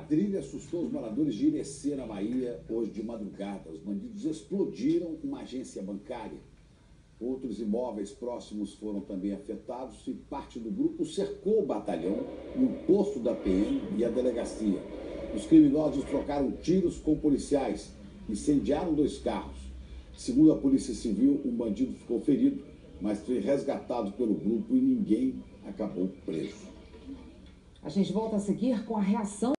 quadrilha assustou os moradores de Irecê, na Bahia, hoje de madrugada. Os bandidos explodiram uma agência bancária. Outros imóveis próximos foram também afetados e parte do grupo cercou o batalhão e o posto da PM e a delegacia. Os criminosos trocaram tiros com policiais, incendiaram 2 carros. Segundo a Polícia Civil, um bandido ficou ferido, mas foi resgatado pelo grupo e ninguém acabou preso. A gente volta a seguir com a reação